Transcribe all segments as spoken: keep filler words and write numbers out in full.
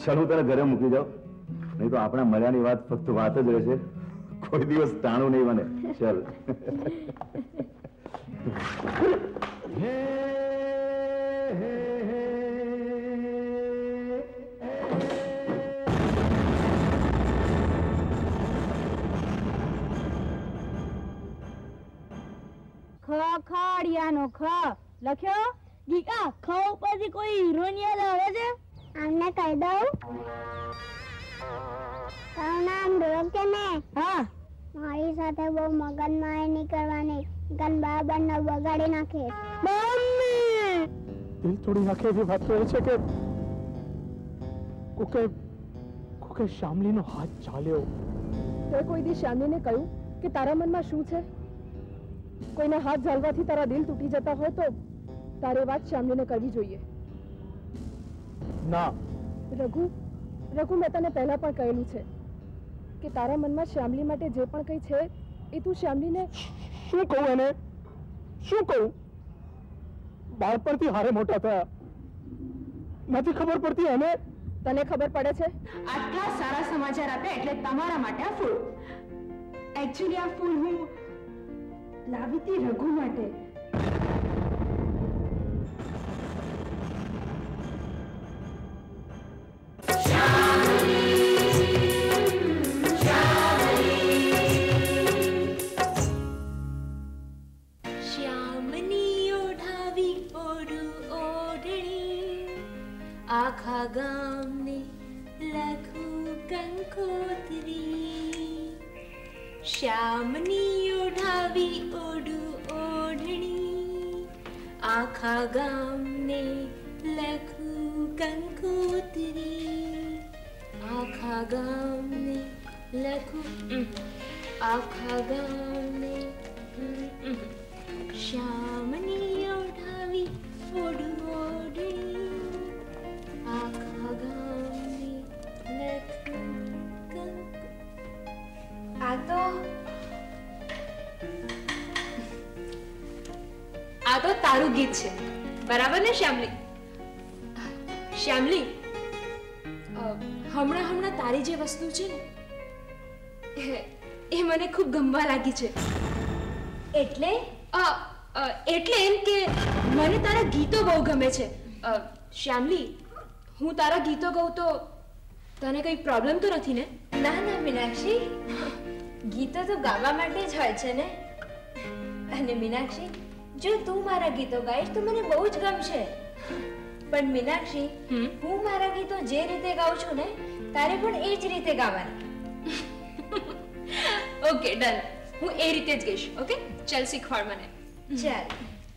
ચાલ હું તને ઘરે મૂકી જાઉં, નહીં તો આપણા મળ્યાની વાત ફક્ત વાત જ રહેશે, કોઈ દિવસ તાણું નહીં બને. ચાલ. ખડિયાનો ખ લખ્યો. ગીકા ખ ઉપરથી કોઈ હીરોઈન યાદ આવે છે? આમને કહી દઉં. તારું નામ ધ્રુવ છે ને? હા. મારી સાથે બહુ મગજમારી નહીં કરવાની, ગન બરાબર ન બગાડી નાખે. મમ્મી દિલ તોડી નાખે એવી વાત તો એ છે કે કોકે કોકે શામલીનો હાથ ચાલ્યો. તે કોઈ દી શામલીને કહ્યું કે તારા મનમાં શું છે? કોઈના હાથ ઝાલવાથી તારા દિલ તૂટી જતા હોય તો તારે વાત શામલીને કરવી જોઈએ. ના રઘુ, રઘુ મેં તને પહેલા પણ કહેલું છે કે તારા મનમાં શામલી માટે જે પણ કંઈ છે એ તું શામલીને શું કહું એને? શું કહું? બાળપણથી હારે મોટા થયા, નથી ખબર પડતી એને? તને ખબર પડે છે? આટલા સારા સમાચાર આપ્યા એટલે તમારા માટે આ ફૂલ. એકચ્યુઅલી આ ફૂલ હું લાવી હતી રઘુ માટે. આખા ગામને લખું કંકોત્રી, શ્યામની ઓઢાવી ઓઢું ઓઢણી, આખા ગામને લખું કંકોત્રી, આખા ગામને લખું, આખા ગામને શ્યામની ઓઢાવી ઓઢું ઓઢણી, આખા ગામને લખું કંકો. આ તો આ તો તારું ગીત છે, બરાબર ને શ્યામલી? શ્યામલી, હમણાં હમણાં તારી જે વસ્તુ છે ને એ મને ખૂબ ગમવા લાગી છે. એટલે એટલે એમ કે મને તારા ગીતો બહુ ગમે છે. શ્યામલી, હું તારા ગીતો ગાઉં તો તને કઈ પ્રોબ્લેમ તો નથી ને? ના ના મીનાક્ષી, ગીતો તો ગાવા માટે જ હોય છે ને. અને મીનાક્ષી, જો તું મારા ગીતો ગાઈશ તો મને બહુ જ ગમશે. પણ મીનાક્ષી, હું મારા ગીતો જે રીતે ગાઉં છું ને તારે પણ એ જ રીતે ગાવાના. ઓકે ડન, હું એ રીતે જ ગઈશ. ઓકે ચાલ શીખવાડ મને. ચાલ.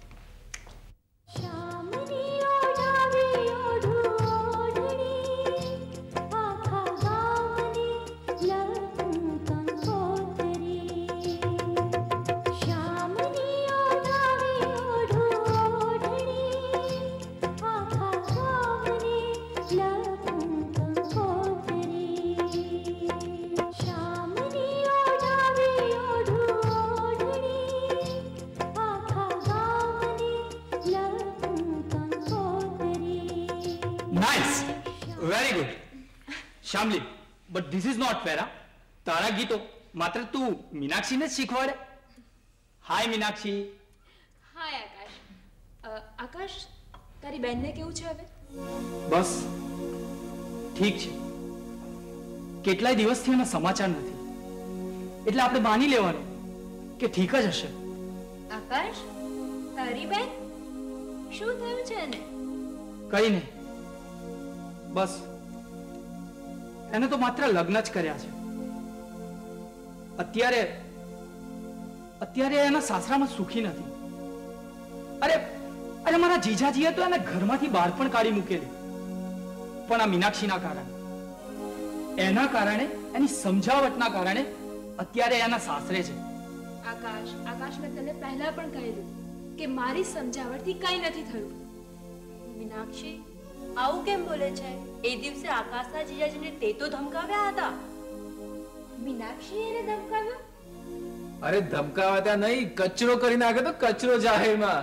Shamli, but this is not fair. તારા ગીતો માત્ર તું મીનાક્ષીને જ શીખવાડે. હાય મીનાક્ષી. હાય આકાશ. આકાશ, તારી બેનને કેવું છે હવે? બસ ઠીક છે. કેટલાય દિવસથી એના સમાચાર નથી, એટલે આપણે માની લેવાનું કે ઠીક જ હશે. આકાશ, તારી બેન શું થયું છે એને? કઈ નહીં, બસ એને તો માત્ર લગ્ન જ કર્યા છે. અત્યારે અત્યારે એના સાસરામાં સુખી નથી. અરે અરે મારા જીજાજીએ તો એને ઘરમાંથી બહાર પણ કાઢી મૂકેલી, પણ આ મીનાક્ષીના કારણે, એના કારણે, એની સમજાવટના કારણે અત્યારે એના સાસરે છે. આકાશ, આકાશ મેં તને પહેલા પણ કહેલું કે મારી સમજાવટથી કઈ નથી થયું. મીનાક્ષી, આવું કેમ બોલે છે? એ દિવસે આકાશના જીજાજીને તે તો ધમકાવ્યા હતા. મીનાક્ષી એને ધમકાવ્યો? અરે ધમકાવા ત્યાં નહીં, કચરો કરી નાખ્યો તો કચરો જાહેરમાં.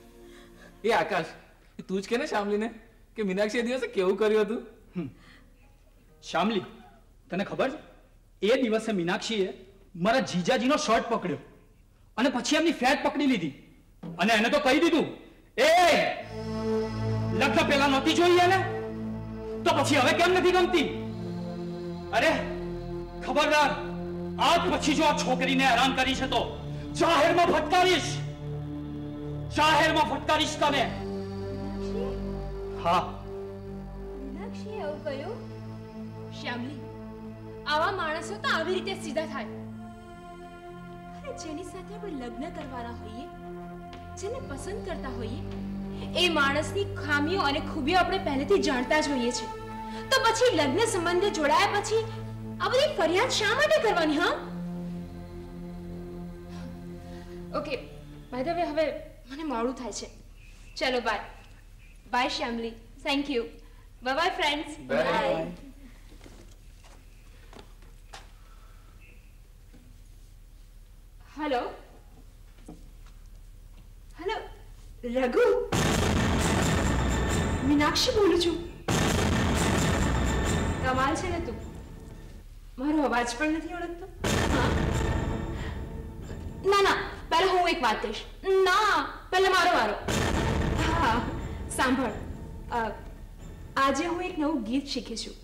એ આકાશ, તું જ કે ને શામલીને કે મીનાક્ષી એ દિવસે કેવું કર્યું હતું? શ્યામલી, તને ખબર છે એ દિવસે મીનાક્ષીએ મારા જીજાજીનો શર્ટ પકડ્યો અને પછી એમની ફેટ પકડી લીધી અને એને તો કહી દીધું, એ લગ્ન પહેલા નહોતી જોઈએ ને, તો પછી હવે કેમ નથી ગમતી? અરે ખબરદાર, આજ પછી જો આ છોકરીને હેરાન કરી છે તો જાહેરમાં ફટકારીશ, જાહેરમાં ફટકારીશ તને. હા, મીનાક્ષીએ એવું કહ્યું? શ્યામલી, આવા માણસો તો આવી રીતે સીધા થાય. અરે જેની સાથે આપણે લગ્ન કરવાના હોઈએ, જેને પસંદ કરતા હોઈએ, એ માણસની ખામીઓ અને ખૂબીઓ આપણે પહેલેથી જાણતા જ હોઈએ છીએ, તો પછી લગ્ન સંબંધે જોડાયા પછી આ બધી ફરિયાદ શા માટે કરવાની? હા, ઓકે, બાય ધ વે હવે મને મોડું થાય છે. ચલો bye bye Shyamali, thank you, bye bye friends, bye. Hello hello, Raghu, Meenakshi બોલું છું. કમાલ છે ને તું, મારો અવાજ પણ નથી ઓળખતો. હા, ના ના, પહેલા હું એક વાત કહીશ. ના, પહેલા મારો વારો. હા, સાંભળ, આજે હું એક નવું ગીત શીખી છું.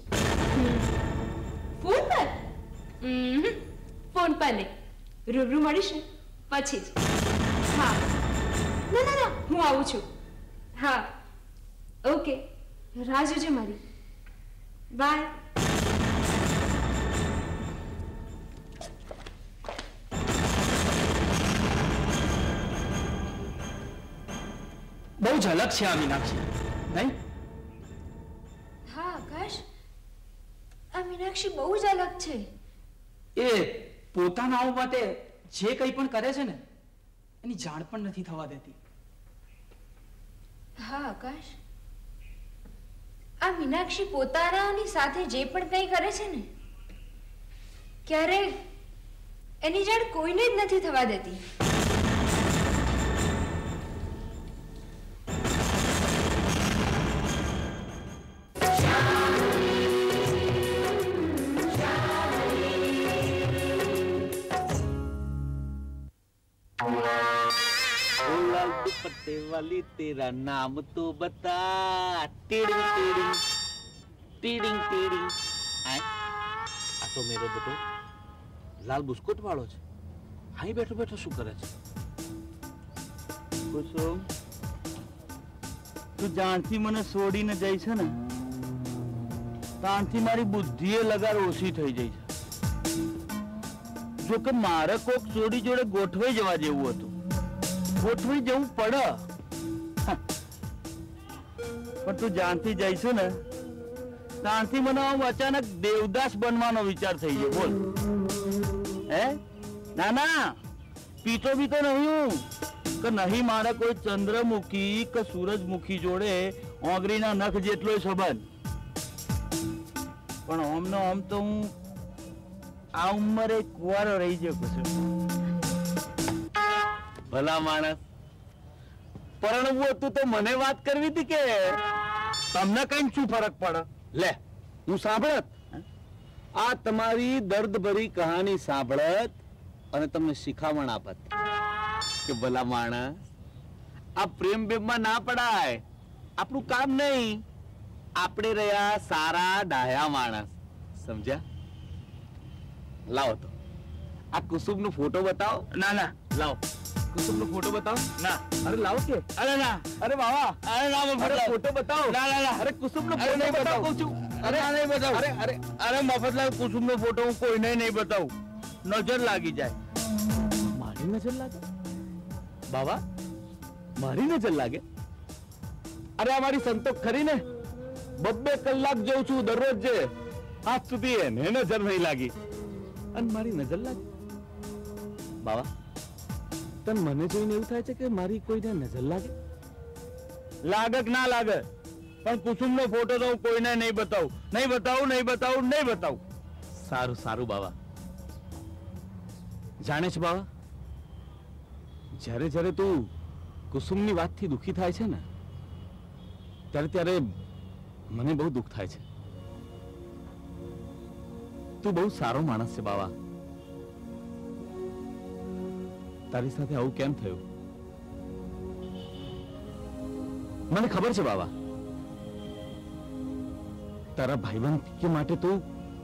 ફોન પર? ફોન પર નહીં, રૂબરૂ મળીશ ને પછી જ. હા, ના ના ના, હું આવું છું. હા, ઓકે, રાહ જોજે મારી. બાય. બહુ ઝલક છે આ મીનાક્ષી, નહીં? હા આકાશ, આ મીનાક્ષી બહુ જ અલગ છે. એ પોતાના માટે જે કંઈ પણ કરે છે ને એની જાણ પણ નથી થવા દેતી. હા આકાશ, આ મીનાક્ષી પોતાનાની સાથે જે પણ કંઈ કરે છે ને ક્યારેક એની જાણ કોઈને જ નથી થવા દેતી. दुपट्टे वाली तेरा नाम तो बता. टीडिंग टीडिंग टीडिंग टीडिंग. આ તો મેરો બેટો લાલ બુસ્કોટ વાળો છે. અહીં બેઠો બેઠો શું કરે છે? કુસુમ, તું જાણથી મને છોડીને જઈ છે ને, તાણથી મારી બુદ્ધિએ લગાર ઓછી થઈ જઈ છે. જો કે મારે કોક છોડી જોડે ગોઠવાઈ જવા જેવું હતું, ગોઠવી જવું પડે, પણ તું જાણથી જઈશું ને ત્યાંથી મને આમ અચાનક દેવદાસ બનવાનો વિચાર થઈ ગયો. બોલ. હે? ના ના, પીતો પીતો નહીં કે નહીં મારે કોઈ ચંદ્રમુખી કે સૂરજમુખી જોડે ઓગરીના નખ જેટલો સંબંધ, પણ ઓમનો ઓમ તો હું આ ઉંમરે કુંવારો રહી ગયો છું. ભલા માણસ, પરણવું હતું તો મને વાત કરવી હતી કે તમને કઈ શું ફરક પડે? લે હું સાંભળત, આ તમારી દર્દભરી કહાની સાંભળત અને તમને શિખામણ આપત કે ભલા માણસ, આ પ્રેમ બેમમાં ના પડાય. આપણું કામ નહીં. આપણે રહ્યા સારા ડાયા માણસ, સમજ્યા? લાવો તો આ કુસુમનો ફોટો બતાવો. ના ના, લાવો કુસુમનો ફોટો બતાવો. ના. અરે લાવો કે. અરે ના, અરે બાવા, અરે ના, અરે ફોટો બતાવો. ના ના ના, અરે કુસુમનો અરે ફોટો નહીં બતાવો બતાવું કહું છું. અરે આ નહીં બતાવું. અરે અરે અરે મફતલાલ, કુસુમનો ફોટો હું કોઈને નહીં બતાવું, નજર લાગી જાય. મારી નજર લાગે? બાવા, મારી નજર લાગે? અરે અમારી સંતોષ ખરી ને, બબ્બે કલાક જઉં છું દરરોજ, જે આજ સુધી એને નજર નહીં લાગી અને મારી નજર લાગી. બાવા, તને મને જોઈને એવું થાય છે કે મારી કોઈને નજર લાગે? લાગે કે ના લાગે, પણ કુસુમનો ફોટો તો હું કોઈને નહીં બતાવું, નહીં બતાવું, નહીં બતાવું, નહીં બતાવું. સારું સારું બાવા. જાણે છે બાવા, જ્યારે જ્યારે તું કુસુમની વાતથી દુઃખી થાય છે ને, ત્યારે ત્યારે મને બહુ દુઃખ થાય છે. તું બહુ સારો માણસ છે બાવા. તારી સાથે આવું કેમ થયું મને ખબર છે બાવા. તારા ભાઈબંધ કે માટે તું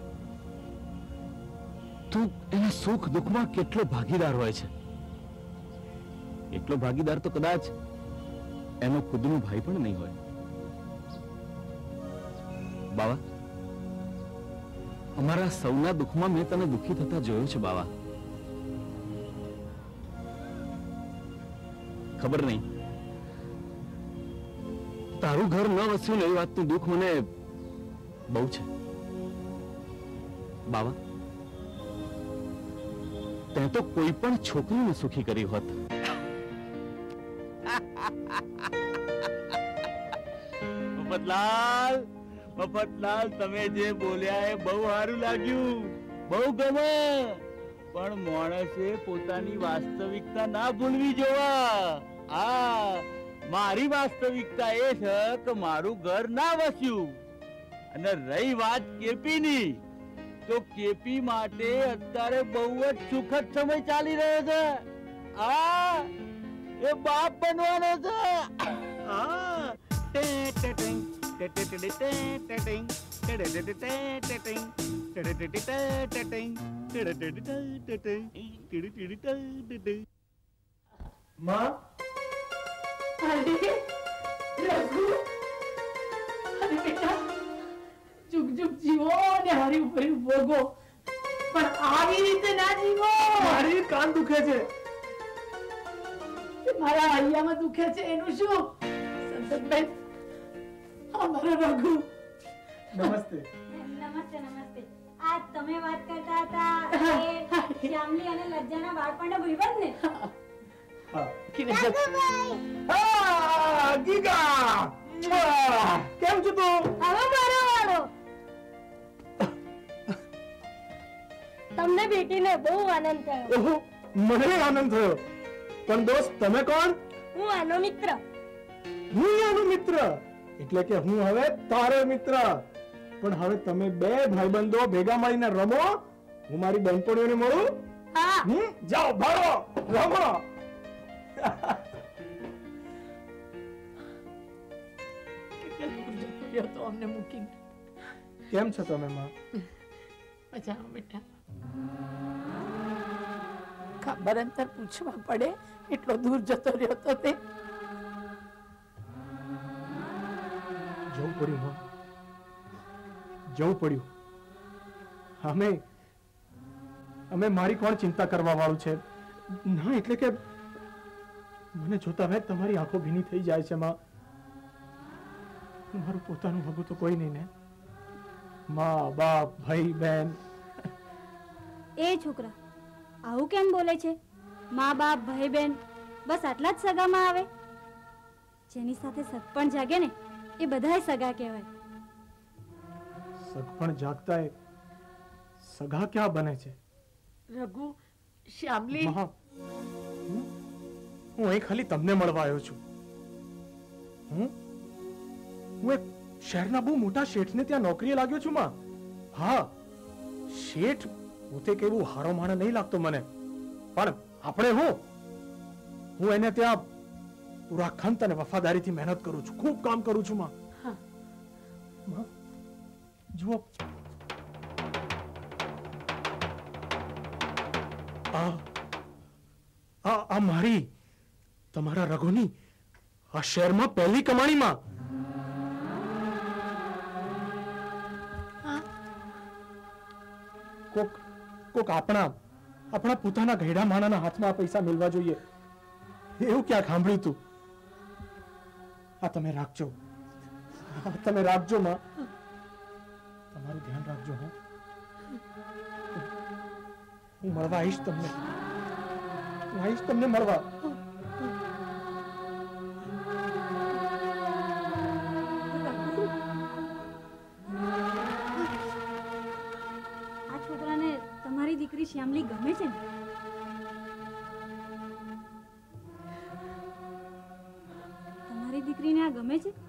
તું એના સુખ દુઃખમાં કેટલો ભાગીદાર હોય છે. એટલો ભાગીદાર તો કદાચ એનો ખુદનો ભાઈ પણ નહીં હોય. બાવા, અમારા સૌના દુઃખમાં મેં તને દુઃખી થતા જોયો છે બાવા. ખબર નહીં તારું ઘર ન વસ્યું ને એ વાતનું દુઃખ મને બહુ છે બાવા. તે તો કોઈ પણ છોકરીને સુખી કરી હોત. મફતલાલ, મફતલાલ, તમે જે બોલ્યા એ બહુ સારું લાગ્યું, બહુ ગમે. પણ માણસે પોતાની વાસ્તવિકતા ના ભૂલવી જોવા. આ મારી વાસ્તવિકતા એ છે કે મારું ઘર ના વસ્યું. અને રહી વાત કેપીની, તો કેપી માટે અત્યારે બહુ જ સુખદ સમય ચાલી રહ્યો છે. આ એ બાપ બનવાનો છે. હા, ટે ટે ટિંગ, ટે ટે ટે ટે ટે ટિંગ, ટે ટે ટે ટે ટે ટિંગ, ટે ટે ટે ટે ટે ટિંગ, ટે ટે ટે ટે ટે ટિંગ, ટે ટે ટે ટે ટે. માં, અરે રઘુ, અરે બેટા, જુગ જુગ જીવો ને હરી ભરી ભોગો, પણ આવી રીતે ના જીવો. મારી કાન દુખે છે. મારા હૈયામાં દુખે છે એનું શું? સંતતભાઈ, અમારો રઘુ. નમસ્તે. નમસ્તે નમસ્તે. આ તમે વાત કરતા હતા એ શ્યામલી અને લજ્જાના બાળપણનો ભાઈબંધ ને? હા. રઘુભાઈ, આ ગીગા, કેમ છો તું? હવે મારો વારો. તમને ભેટીને બહુ આનંદ થયો. ઓહો, મને આનંદ થયો. પણ દોસ્ત, તમે કોણ? હું આનો મિત્ર. હું આનો મિત્ર, એટલે કે હું હવે તારો મિત્ર. પણ હવે તમે બે ભાઈબંધો ભેગા મળીને રમો, હું મારી બહેનપણીઓને મળું. હા. હમ, જાઓ ભાગો, રમો. તો અમને મૂકીને કેમ છો તમે માં? મજા બેટા. ખબર અંતર પૂછવા પડે એટલો દૂર જતો રહ્યો તો તે. જવું પડ્યું માં, જવું પડ્યું. અમે અમે મારી કોણ ચિંતા કરવા વાળું છે? ના, એટલે કે મને જોતા વેત તમારી આંખો ભીની થઈ જાય છે માં. મારું પોતાનું ભગું તો કોઈ નહીં ને. માં, બાપ, ભાઈ, બહેન. એ છોકરા આવું કેમ બોલે છે? મા બાપ, ભાઈ બહેન બસ આટલા જ સગામાં આવે? જેની સાથે સગપણ જાગે ને એ બધાય સગા કહેવાય. સગપણ જાગતા એ સગા ક્યાં બને છે? રઘુ, શ્યામલી, માં, હું હું અહીં ખાલી તમને મળવા આવ્યો છું. હું હું એક શહેરના બહુ મોટા શેઠને ત્યાં નોકરીએ લાગ્યો છું માં. હા, શેઠ પોતે કેવું હારો માણસ નહીં લાગતો મને, પણ આપણે હું હું એને ત્યાં પૂરા ખંત અને વફાદારીથી મહેનત કરું છું, ખૂબ કામ કરું છું માં. માં, જુઓ, આ આ આ મારી તમારા રઘુની આ શહેરમાં પહેલી કમાણીમાં. કોક કોક આપણા આપણા પોતાના ઘેડા માણાના હાથમાં આ પૈસા મેળવા જોઈએ એવું ક્યાં સાંભળ્યું તું? આ તમે રાખજો, આ તમે રાખજો માં. તમારું ધ્યાન રાખજો. હું હું મળવા આવીશ તમને, હું આવીશ તમને મળવા. આ છોકરાને તમારી દીકરી શ્યામલી ગમે છે ને? તમારી દીકરીને આ ગમે છે?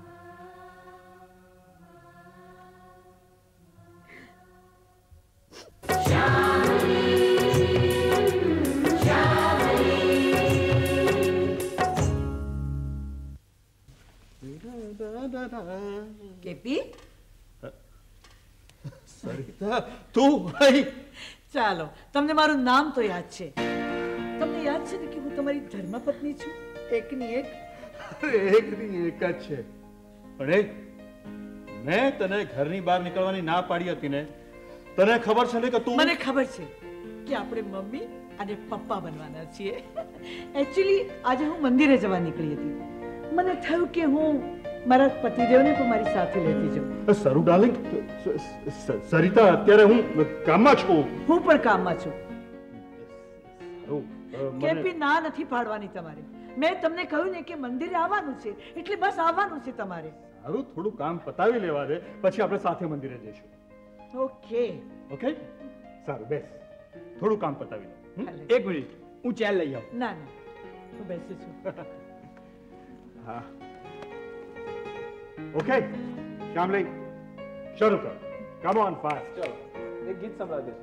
તું ચાલો, તમને મારું નામ તો યાદ છે. તમને યાદ છે ને કે હું તમારી ધર્મપત્ની છું, એકની એક. એકની એક જ છે. પણ એ મેં તને ઘરની બહાર નીકળવાની ના પાડી હતી ને, તને ખબર છે ને કે તું... મને ખબર છે કે આપણે મમ્મી અને પપ્પા બનવાના છીએ. એકચ્યુઅલી આજે હું મંદિરે જવા નીકળી હતી. મને થયું કે હું મારા પતિદેવને પણ મારી સાથે લેતી જાઉં. સરુ ડાર્લિંગ, સરિતા અત્યારે હું કામમાં છું. હું પણ કામમાં છું. સરુ, કેપી ના નથી પાડવાની તમારે. મેં તમને કહ્યું ને કે મંદિરે આવવાનું છે એટલે બસ આવવાનું છે તમારે. સારું, થોડું કામ પતાવી લેવા દે, પછી આપણે સાથે મંદિરે જઈશું. ઓકે ઓકે, સારું, બેસ. થોડું કામ પતાવી લે. એક મિનિટ, હું ચેર લઈ આવું. ના ના, હું બેસી છું. હા, ઓકે શ્યામલી, શરૂ કર. Come on fast. ચલો એક ગીત સંભળાવી દે.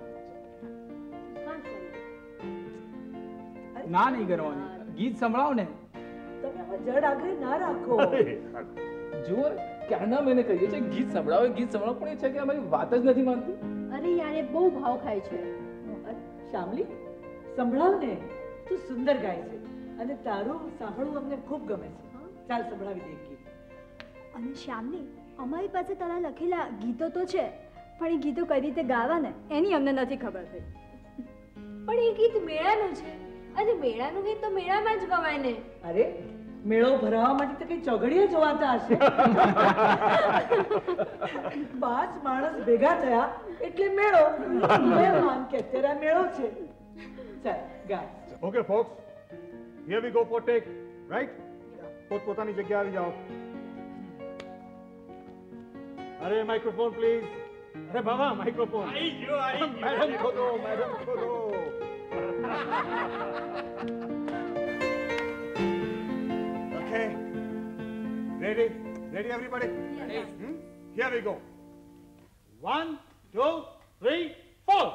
ના નહીં કરવાની, ગીત સંભળાવો ને. તમે આમાં જડ આગ્રહ ના રાખો. જુઓ, ક્યારના મેં કહીએ છે ગીત સંભળાવો, ગીત સંભળાવો, પણ એ છે કે અમારી વાત જ નથી માનતી. અરે યાર, એ બહુ ભાવ ખાય છે. શ્યામલી, સંભળાવ ને. તું સુંદર ગાય છે અને તારું સાંભળવું અમને ખૂબ ગમે છે. ચાલ સંભળાવી દે ગીત. અને શ્યામલી, અમારી પાસે તારા લખેલા ગીતો તો છે, પણ એ ગીતો કઈ રીતે ગાવા ને એની અમને નથી ખબર થઈ. પણ એ ગીત મેળાનું છે અને મેળાનું ગીત તો મેળામાં જ ગવાય ને. અરે, મેળો ભરાવા માટે તો કઈ ચોઘડિયા જોવાતા હશે. પાંચ માણસ ભેગા થયા એટલે મેળો. મહેમાન કે અત્યારે મેળો છે. ચાલ ગા. Okay folks, here we go for take. Right, પોતપોતાની જગ્યા આવી જાઓ. અરે માઇક્રોફોન પ્લીઝ. અરે બાબા, માઇક્રોફોન. મેડમ ખોદો, મેડમ ખોદો. Okay, ready, ready everybody? Yes. Hmm? Here we go. One, two, three, four.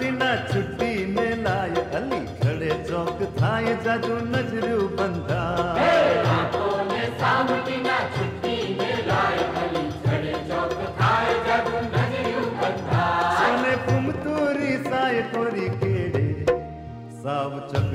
ना छुट्टी ने लाय अली खड़े चौक थाए जादू नजरू बंधा आंखों ने सामटी ना छुट्टी ने लाय अली खड़े चौक थाए जादू नजरू बंधा सोने पुम तूरी साय तोरी केड़े साव चक